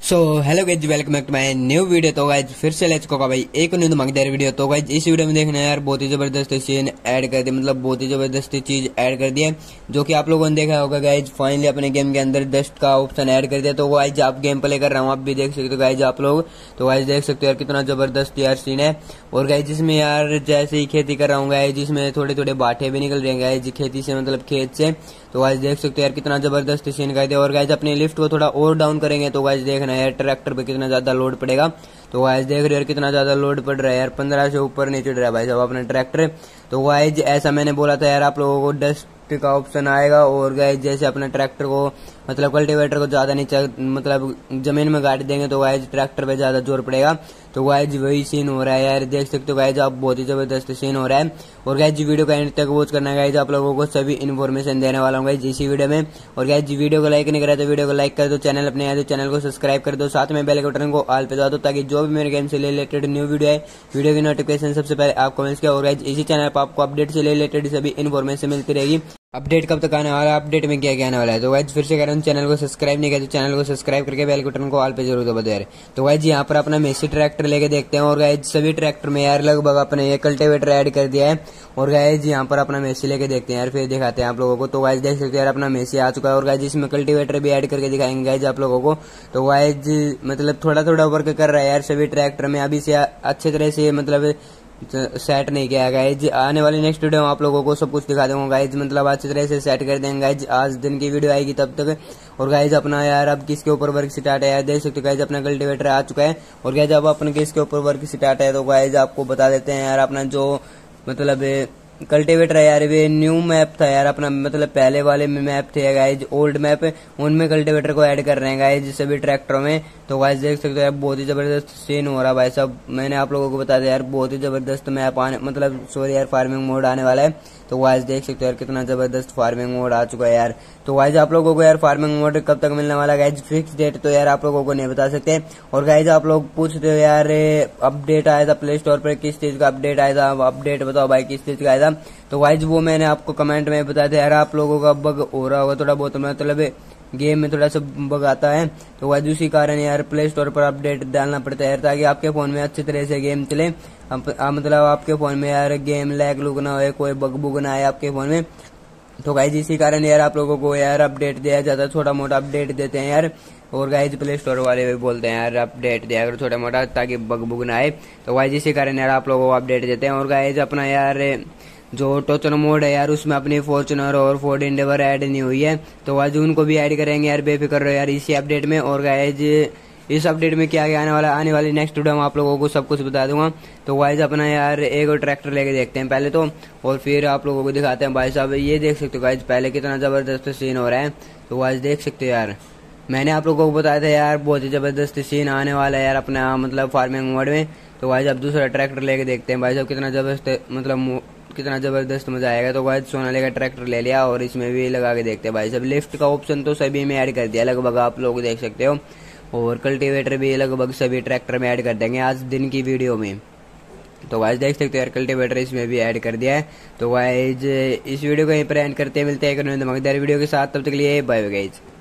So hello guys, welcome back to my new video. तो guys फिर से ले चुका भाई एक न्यू धमाकेदार वीडियो। तो गाइज इस वीडियो में देखना यार बहुत ही जबरदस्त सीन ऐड कर दिया, मतलब बहुत ही जबरदस्त चीज ऐड कर दिया जो कि आप लोगों ने देखा होगा। गाइज फाइनली अपने गेम के अंदर डस्ट का ऑप्शन ऐड कर दिया। तो गाइज आप गेम प्ले कर रहा हूँ, आप भी देख सकते हो गाइज आप लोग। तो गाइज देख सकते हो यार कितना जबरदस्त यार सीन है। और गाइज जिसमें यार जैसे ही खेती कर रहा हूँ गाइज, जिसमें थोड़े थोड़े बाटे भी निकल रहे हैं गाइज खेती से, मतलब खेत से। तो गाइज देख सकते हो यार कितना जबरदस्त सीन कर दिया। और गाइज अपने लिफ्ट को थोड़ा और डाउन करेंगे तो गाइज देखना यार ट्रैक्टर पे कितना ज्यादा लोड पड़ेगा। तो गाइज देख रहे हो यार कितना ज्यादा लोड पड़ रहा है यार, 15 से ऊपर नहीं चढ़ रहा है भाई साहब अपना ट्रैक्टर। तो गाइज ऐसा मैंने बोला था यार आप लोगों को डस्ट का ऑप्शन आएगा। और गाइज जैसे अपना ट्रैक्टर को मतलब कल्टीवेटर को ज्यादा नीचे मतलब जमीन में गाड़ देंगे तो गाइज ट्रैक्टर पे ज्यादा जोर पड़ेगा। तो गाइज वही सीन हो रहा है यार, देख सकते हो गाइज आप, बहुत ही जबरदस्त सीन हो रहा है। और गाइज वीडियो का एंड तक वॉच करना है गाइज, आप लोगों को सभी इन्फॉर्मेशन देने वाला हूँ गाइज इसी वीडियो में। और गाइज वीडियो को लाइक नहीं करा तो वीडियो को लाइक कर दो, चैनल अपने आए तो चैनल को सब्सक्राइब कर दो, साथ में बेल के बटन को ऑल पे दबा दो ताकि जो भी मेरे गेम से रिलेटेड न्यू वीडियो है वीडियो की नोटिफिकेशन सबसे पहले आपको मिल सके। और गाइज इसी चैनल पर आपको अपडेट से रिलेटेड सभी इन्फॉर्मेशन मिलती रहेगी। अपडेट कब तक आने वाला है, अपडेट में क्या क्या आने वाला है। तो गाइज फिर से कह रहा हूँ, चैनल को सब्सक्राइब नहीं किया तो चैनल को सब्सक्राइब करके बेल के बटन को ऑल पे जरूर दबा दो यार। तो गाइज यहाँ पर अपना मेसी ट्रैक्टर लेके देखते हैं। और गाइज सभी ट्रैक्टर में यार लगभग अपने ये कल्टीवेटर ऐड कर दिया है। और गाइज यहाँ पर अपना मेसी लेके देखते हैं यार, फिर दिखाते हैं आप लोगों को। तो गाइज देख सकते हैं यार अपना मेसी आ चुका है। और गाइज इसमें कल्टीवेटर भी ऐड करके दिखाएंगे गाइज आप लोगों को। तो गाइज मतलब थोड़ा थोड़ा वर्क कर रहा है यार सभी ट्रैक्टर में, अभी से अच्छे तरह से मतलब सेट नहीं किया गाइज। आने वाली नेक्स्ट वीडियो में आप लोगों को सब कुछ दिखा दूंगा गाइज, मतलब अच्छी तरह से सेट कर देंगे गाइज। आज दिन की वीडियो आएगी तब तक। और गाइज अपना यार अब किसके ऊपर वर्क स्टार्ट है यार, देख सकते हो गाइज अपना कल्टीवेटर आ चुका है। और गाइज अब अपने किसके ऊपर वर्क स्टार्ट है तो गाइज आपको बता देते हैं यार, अपना जो मतलब कल्टीवेटर है यार, वे न्यू मैप था यार अपना, मतलब पहले वाले में मैप थे गाइज ओल्ड मैप, उनमें कल्टीवेटर को ऐड कर रहे हैं गाइज सभी ट्रैक्टरों में। तो गाइज देख सकते हो यार बहुत ही जबरदस्त सीन हो रहा है भाई साहब। मैंने आप लोगों को बता दिया यार बहुत ही जबरदस्त मैप आने मतलब सॉरी यार फार्मिंग मोड आने वाला है। तो गाइज देख सकते हो यार कितना जबरदस्त फार्मिंग मोड आ चुका है यार। तो गाइज आप लोगों को यार फार्मिंग मोड कब तक मिलने वाला गाइज, फिक्स डेट तो यार आप लोगों को नहीं बता सकते। और गाइज आप लोग पूछते हो यार अपडेट आया था प्ले स्टोर पर, किस चीज का अपडेट आया था, अपडेट बताओ भाई किस चीज का आया था। तो गाइज वो मैंने आपको कमेंट में बताया था यार, आप लोगों का बग हो रहा होगा थोड़ा बहुत, मतलब गेम में थोड़ा सा बग आता है। तो गाइज उसी कारण यार प्ले स्टोर पर अपडेट डालना पड़ता है यार, ताकि आपके फोन में अच्छी तरह से गेम चले। मतलब आपके फोन में यार गेम लैग लुग ना हो, कोई बग बुग ना आए आपके फोन में। तो गाइज इसी कारण यार आप लोगों को यार अपडेट दिया जाता है, छोटा मोटा अपडेट देते हैं यार। और गाइज प्ले स्टोर वाले भी बोलते हैं यार अपडेट दिया करो छोटा मोटा ताकि बग बुग ना आए। तो गाइज इसी कारण यार आप लोगों को अपडेट देते हैं। और गाइज अपना यार जो टोचन मोड है यार, उसमें अपनी फॉर्च्यूनर और फोर्ड एंडेवर ऐड नहीं हुई है। तो आज उनको भी ऐड करेंगे यार, बेफिक्र रहो यार इसी अपडेट में। और गाइज इस अपडेट में क्या क्या आने वाली नेक्स्ट वीडियो में आप लोगों को सब कुछ बता दूंगा। तो गाइज अपना यार एक और ट्रैक्टर लेके देखते हैं पहले तो, और फिर आप लोगों को दिखाते हैं भाई साहब। ये देख सकते हो गाइज पहले कितना जबरदस्त सीन हो रहा है। तो गाइज देख सकते हो यार, मैंने आप लोगों को बताया था यार बहुत ही जबरदस्त सीन आने वाला है यार अपना मतलब फार्मिंग मोड में। तो गाइज अब दूसरा ट्रैक्टर लेके देखते हैं भाई साहब कितना जबरदस्त मतलब कितना जबरदस्त मजा आएगा। तो गाइज सोनाली का ट्रैक्टर ले लिया और इसमें भी लगा के देखते हैं भाई साहब। लिफ्ट का ऑप्शन तो सभी में ऐड कर दिया लगभग, आप लोग देख सकते हो। और कल्टीवेटर भी लगभग सभी ट्रैक्टर में ऐड कर देंगे आज दिन की वीडियो में। तो गाइज देख सकते हो यार कल्टीवेटर इसमें भी ऐड कर दिया है। तो गाइज इस वीडियो को यहीं पर एंड करते हैं, मिलते हैं एक नई धमाकेदार वीडियो के साथ, तब तक के लिए बाय बाय गाइज।